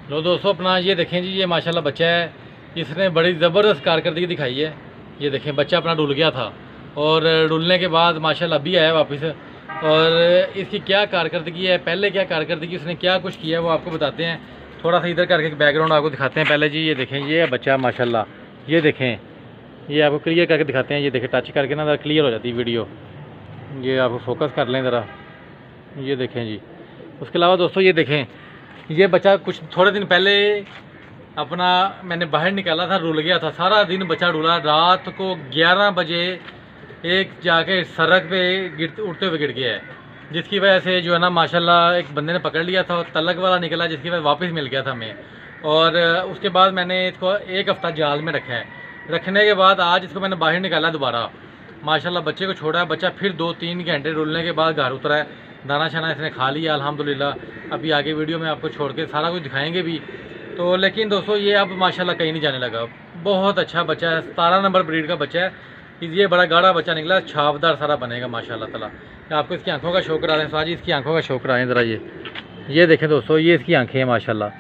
लो दोस्तों अपना ये देखें जी, ये माशाल्लाह बच्चा है, इसने बड़ी ज़बरदस्त कारकर्दगी दिखाई है। ये देखें बच्चा अपना डुल गया था और डुलने के बाद माशाल्लाह अभी आया वापस। और इसकी क्या कारकर्दगी है, पहले क्या कारकर्दगी उसने क्या कुछ किया है वो आपको बताते हैं। थोड़ा सा इधर करके बैकग्राउंड आपको दिखाते हैं पहले जी। ये देखें ये बच्चा माशाल्लाह, ये देखें, ये आपको क्लियर करके दिखाते हैं। ये देखें टच करके ना ज़रा क्लियर हो जाती है वीडियो, ये आपको फोकस कर लें ज़रा। ये देखें जी। उसके अलावा दोस्तों ये देखें, ये बच्चा कुछ थोड़े दिन पहले अपना मैंने बाहर निकाला था, रुल गया था। सारा दिन बच्चा डुला, रात को 11 बजे एक जाके सड़क पे उड़ते हुए गिर गया है, जिसकी वजह से जो है ना माशाल्लाह एक बंदे ने पकड़ लिया था और तलक वाला निकला, जिसकी वजह वापस मिल गया था हमें। और उसके बाद मैंने इसको एक हफ़्ता जाल में रखा है। रखने के बाद आज इसको मैंने बाहर निकाला दोबारा, माशाल्लाह बच्चे को छोड़ा है। बच्चा फिर 2-3 घंटे रुलने के बाद घर उतरा है, दाना शाना इसने खा लिया अल्हम्दुलिल्लाह। अभी आगे वीडियो में आपको छोड़ के सारा कुछ दिखाएंगे भी तो। लेकिन दोस्तों ये अब माशाल्लाह कहीं नहीं जाने लगा, बहुत अच्छा बच्चा है, 17 नंबर ब्रीड का बच्चा है। ये बड़ा गाढ़ा बच्चा निकला, छापदार सारा बनेगा माशाल्लाह ताला। आपको इसकी आंखों का शौक करा दें साजी, इसकी आंखों का शौक कराएं ज़रा। ये देखें दोस्तों, ये इसकी आंखें हैं माशाल्लाह,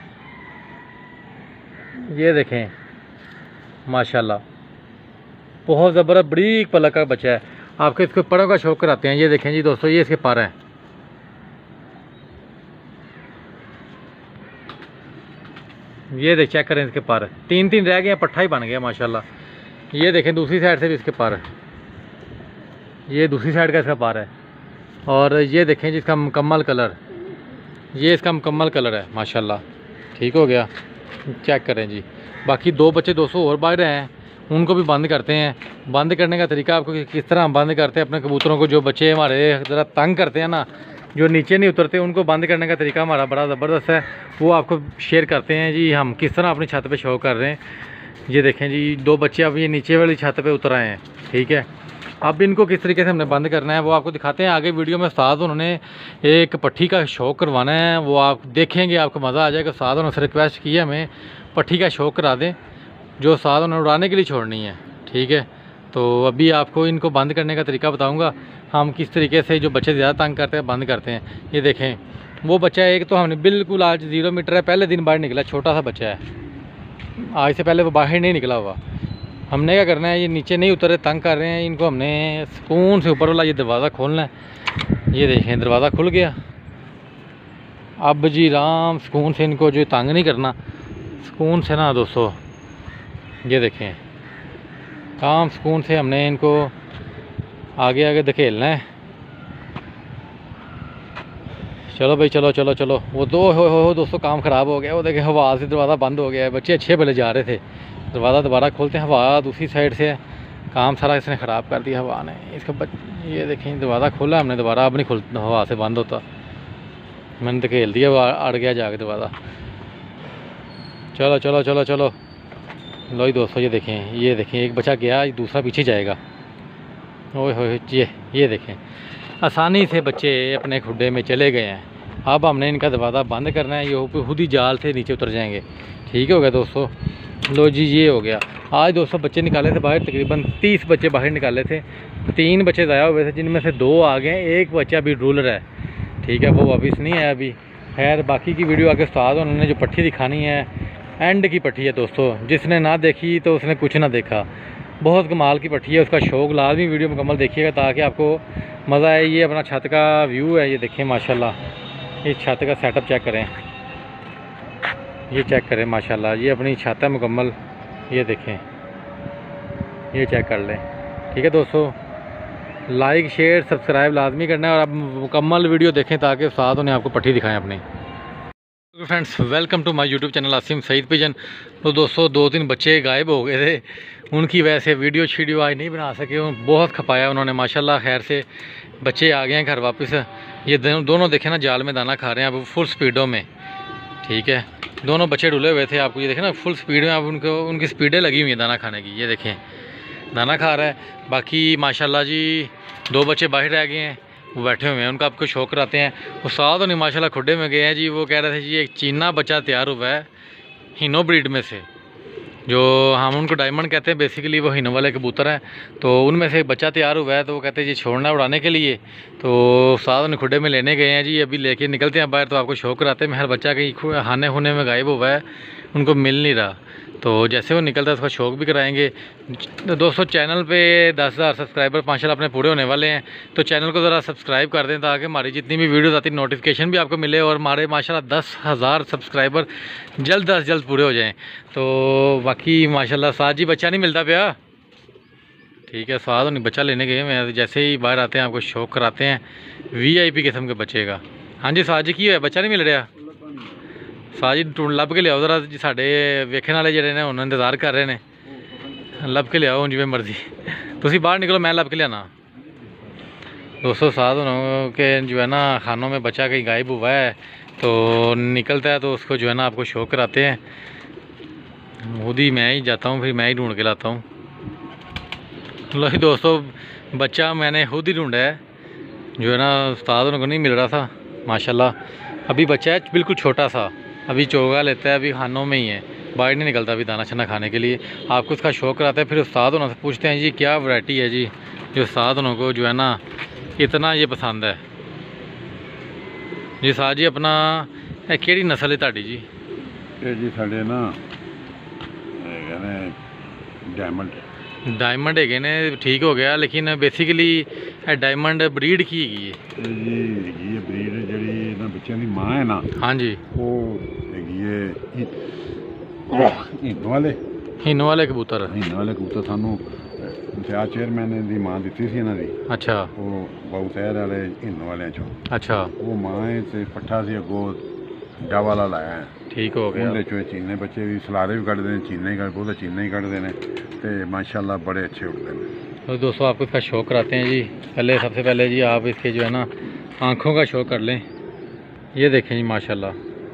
ये देखें माशाल्लाह, बहुत ज़बरदस्त बरीक पलक का बच्चा है। आपको इसके परों का शौक कराते हैं। ये देखें जी दोस्तों, ये इसके पर हैं, ये देख चेक करें इसके पर 3-3 रह गए, पट्ठा ही बन गया माशाल्लाह। ये देखें दूसरी साइड से भी इसके पर, ये दूसरी साइड का इसका पर है। और ये देखें जिसका मुकम्मल कलर, ये इसका मुकम्मल कलर है माशाल्लाह। ठीक हो गया, चेक करें जी। बाकी 2 बच्चे दोस्तों और बाहर हैं, उनको भी बंद करते हैं। बंद करने का तरीका आपको किस तरह हम बंद करते हैं अपने कबूतरों को, जो बच्चे हमारे ज़रा तंग करते हैं ना, जो नीचे नहीं उतरते, उनको बंद करने का तरीका हमारा बड़ा ज़बरदस्त है, वो आपको शेयर करते हैं जी। हम किस तरह अपनी छत पे शो कर रहे हैं। ये देखें जी 2 बच्चे अब ये नीचे वाली छत पे उतर आए हैं। ठीक है, अब इनको किस तरीके से हमने बंद करना है वो आपको दिखाते हैं आगे वीडियो में। साथ उन्होंने एक पट्टी का शौक करवाना है, वो आप देखेंगे, आपको मज़ा आ जाएगा। साथ उन्होंने रिक्वेस्ट की है हमें पट्टी का शौक करा दें, जो साथ उन्होंने उड़ाने के लिए छोड़नी है। ठीक है, तो अभी आपको इनको बंद करने का तरीका बताऊंगा, हम किस तरीके से जो बच्चे ज़्यादा तंग करते हैं बंद करते हैं। ये देखें वो बच्चा एक तो हमने बिल्कुल आज 0 मीटर है, पहले दिन बाहर निकला, छोटा सा बच्चा है, आज से पहले वो बाहर नहीं निकला हुआ। हमने क्या करना है, ये नीचे नहीं उतरे, तंग कर रहे हैं इनको, हमने सुकून से ऊपर वाला ये दरवाज़ा खोलना है। ये देखें दरवाज़ा खुल गया। अब जी राम सुकून से इनको जो तंग नहीं करना, सुकून से ना दोस्तों, ये देखें काम सुकून से हमने इनको आगे आगे धकेलना है। चलो भाई चलो चलो चलो। वो हो दोस्तों काम ख़राब हो गया, वो देखें हवा से दरवाज़ा बंद हो गया है। बच्चे अच्छे भले जा रहे थे, दरवाज़ा दोबारा खोलते हैं, हवा दूसरी साइड से है, काम सारा इसने ख़राब कर दिया हवा ने इसका। ये देखें दरवाज़ा खोला हमने दोबारा, अब नहीं खुल, हवा से बंद होता, मैंने धकेल दिया, वो अड़ गया जाके दरवाज़ा। चलो चलो चलो चलो लो ही दोस्तों, ये देखें एक बच्चा गया, दूसरा पीछे जाएगा। ओए हो ये देखें आसानी से बच्चे अपने खुड्डे में चले गए हैं। अब हमने इनका दरवाज़ा बंद करना है, ये खुद ही जाल से नीचे उतर जाएंगे। ठीक हो गया दोस्तों, लो जी ये हो गया। आज दोस्तों बच्चे निकाले थे बाहर, तकरीबन 30 बच्चे बाहर निकाले थे। 3 बच्चे ज़ाया हुए थे, जिनमें से 2 आ गए, एक बच्चा अभी रूल रहा है। ठीक है, वो वापस नहीं आया अभी। खैर बाकी की वीडियो आगे साथ उन्होंने जो पट्टी दिखानी है, एंड की पट्टी है दोस्तों, जिसने ना देखी तो उसने कुछ ना देखा। बहुत कमाल की पट्टी है, उसका शौक लाजमी वीडियो मुकम्मल देखिएगा ताकि आपको मज़ा आए। ये अपना छत का व्यू है, ये देखें माशाल्लाह, इस छत का सेटअप चेक करें, ये चेक करें माशाल्लाह, ये अपनी छत है मुकम्मल, ये देखें, ये चेक कर लें। ठीक है दोस्तों, लाइक शेयर सब्सक्राइब लाजमी करना है और आप मुकम्मल वीडियो देखें ताकि साथ उन्हें आपको पट्टी दिखाएं अपनी। Friends welcome to my YouTube channel Asim Saeed pigeon. तो दोस्तों 2-3 बच्चे गायब हो गए थे, उनकी वजह से वीडियो आज नहीं बना सके, बहुत खपाया उन्होंने माशाल्लाह। खैर से बच्चे आ गए हैं घर वापस। ये दोनों देखें ना जाल में दाना खा रहे हैं अब फुल स्पीडों में। ठीक है, दोनों बच्चे डुले हुए थे, आपको ये देखें ना फुल स्पीड में, अब उनकी स्पीडें लगी हुई हैं दाना खाने की। ये देखें दाना खा रहा है। बाकी माशाल्लाह जी 2 बच्चे बाहर रह गए हैं, वो बैठे हुए हैं, उनका आपको शौक कराते हैं। वो साथ उन्हें माशाल्लाह खुड्डे में गए हैं जी। वो कह रहे थे जी एक चीना बच्चा तैयार हुआ है हिनो ब्रीड में से, जो हम उनको डायमंड कहते हैं, बेसिकली वो हिनों वाले कबूतर हैं। तो उनमें से एक बच्चा तैयार हुआ है, तो वो कहते हैं जी छोड़ना है उड़ाने के लिए। तो साथ उन्हें खुडे में लेने गए हैं जी, अभी लेके निकलते हैं बाहर, तो आपको शौक कराते हैं। हर बच्चा कहीं हाने होने में गायब हुआ है, उनको मिल नहीं रहा। तो जैसे वो निकलता है उसका शौक भी कराएंगे। दोस्तों चैनल पे 10,000 सब्सक्राइबर माशाल्लाह अपने पूरे होने वाले हैं, तो चैनल को ज़रा सब्सक्राइब कर दें ताकि हमारी जितनी भी वीडियोस आती नोटिफिकेशन भी आपको मिले, और हमारे माशाल्लाह 10,000 सब्सक्राइबर जल्द अज जल्द पूरे हो जाएं। तो बाकी माशाल्लाह साथ जी बच्चा नहीं मिलता पाया, ठीक है साथ उन्हें बच्चा लेने गए। मैं जैसे ही बाहर आते हैं आपको शौक कराते हैं VIP किस्म के बच्चे का। हाँ जी साथ जी की है, बच्चा नहीं मिल रहा साथ जी, ਲੱਭ के लियाओ जरा जी, साढ़े वेखने वाले ਜਿਹੜੇ ਨੇ ਹੁਣ इंतजार कर रहे हैं। ਲੱਭ के लियाओ जिवें मर्जी, तुसी बाहर निकलो मैं ਲੱਭ के लियाना। दोस्तों साथ उन्होंने के जो है ना खानों में बच्चा कहीं गायब हुआ है, तो निकलता है तो उसको जो है ना आपको शौक कराते हैं। खुद ही मैं ही जाता हूँ, फिर मैं ही ढूंढ के लाता हूँ। लो ही दोस्तों बच्चा मैंने खुद ही ढूंढा है, जो है ना उस्ताद उनको नहीं मिल रहा था माशाल्लाह। अभी बच्चा है बिल्कुल छोटा सा, अभी चोगा लेता है, अभी खानों में ही है, बाहर नहीं निकलता अभी दाना छना खाने के लिए। आपको इसका शौक कराता है, फिर उस्ताद उन्होंने से पूछते हैं जी क्या वैरायटी है जी, जो उस्ताद उनको जो है ना इतना ये पसंद है जी। साथ जी अपना केड़ी नस्ल है ताड़ी जी? ये जी साढ़े ना डायमंड डायमंड है ने, ठीक हो गया, लेकिन बेसिकली डायमंड ब्रीड की है जी, ये ब्रीड ਜਿਹੜੀ ਇਹਨਾਂ ਬੱਚਿਆਂ ਦੀ ਮਾਂ ਹੈ ਨਾ, हाँ जी, ਉਹ ਹੈਗੀ ਹੈ हिनों वाले कबूतर। ਹੀਨ ਵਾਲੇ ਕਬੂਤਰ ਸਾਨੂੰ ਇੰਤਿਆਜ਼ ਚੇਅਰਮੈਨ ਦੀ ਮਾਂ ਦਿੱਤੀ ਸੀ ਇਹਨਾਂ ਦੀ। अच्छा ਉਹ ਬਾਉਤੈਰ ਵਾਲੇ ਹੀਨ ਵਾਲਿਆਂ ਚੋਂ अच्छा, ਉਹ ਮਾਂ ਹੈ ਤੇ ਪੱਠਾ ਸੀ ਅੱਗੋਂ ਜਾ ਵਾਲਾ ਲਾਇਆ ਹੈ। ठीक हो गया। ਉਹਦੇ ਚੋਂ ਚੀਨੇ ਬੱਚੇ ਵੀ ਸਲਾਰੇ ਵੀ ਕੱਢਦੇ ਨੇ, ਚੀਨੇ ਹੀ ਬਹੁਤਾ ਚੀਨੇ ਹੀ ਕੱਢਦੇ ਨੇ, ਤੇ माशाल्लाह बड़े अच्छे उड़ते हैं। तो दोस्तों आपको इसका शौक कराते हैं जी। पहले सबसे पहले जी आप इसके जो है ना आँखों का शौक कर लें। ये देखें जी माशाल्लाह,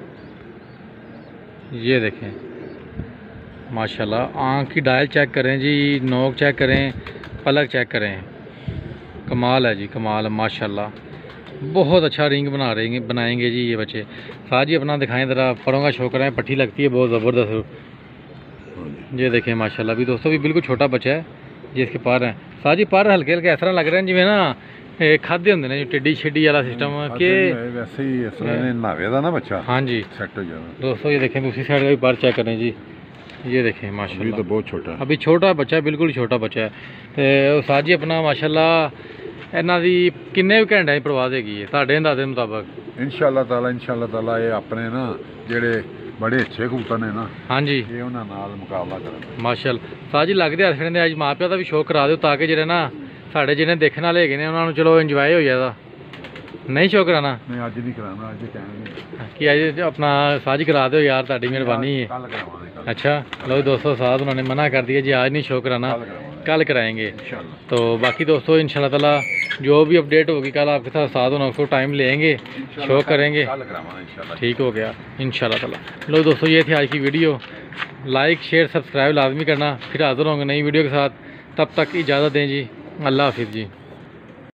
ये देखें माशाल्लाह, आँख की डायल चेक करें जी, नोक चेक करें, पलक चेक करें, कमाल है जी कमाल माशाल्लाह। बहुत अच्छा रिंग बनाएंगे जी ये बच्चे। साथ जी अपना दिखाएं ज़रा, परों का शौक कराएँ, पट्टी लगती है बहुत ज़बरदस्त। ये देखें माशाल्लाह, अभी दोस्तों भी बिल्कुल छोटा बच्चा है जी, इसके पर हैं साथ जी, पर हल्के हल्के इस तरह लग रहे हैं जिवें ना खादे होंगे ने, टिड्डी छिड्डी वाला सिस्टम के वैसे ही इस तरह नावे दा ना बच्चा। हाँ जी सेट हो जाएगा। दोस्तों ये देखें दूसरी साइड का भी पर चेक करें जी, ये देखें माशाल्लाह, अभी तो बहुत छोटा है, अभी छोटा बच्चा है, बिल्कुल छोटा बच्चा है। तो साथ जी अपना माशाल्लाह इन्हां दी किन्ने घंटे की परवाज़ हैगी है तुहाडे अंदाजे मुताबक? इंशाअल्लाह ताला ये अपने ना जेड़े बड़े अच्छे कबूतर ने ना, हाँ जी, ये उन्हां नाल मुकाबला करन माशाल्लाह। साथ जी लगदे हस खड़े अज माँ प्यो का भी शौक करा दो, ताकि जेह्ड़े ना साढ़े जिन्हें देखने वाले हैगे ने उन्होंने चलो इंजॉय हो जाएगा। नहीं शौक कराना? नहीं अज नहीं कराना, अज कहणगे कि अज अपना साझ करा दो यार, ताड़ी मेहरबानी है। कल करावांगे। अच्छा लो दोस्तों साथ उन्होंने मना कर दिया जी, आज नहीं शौक कराना, कल कराएंगे। तो बाकी दोस्तों इंशाल्लाह ताला जो भी अपडेट होगी कल आपके साथ उनको टाइम लेंगे, शौक करेंगे, ठीक हो गया इंशाल्लाह ताला। लो दोस्तों ये थी आज की वीडियो, लाइक शेयर सब्सक्राइब लाजमी करना, फिर हाजिर होंगे नई वीडियो के साथ। तब तक इजाज़त दें जी, अल्लाह हाफिज़ जी।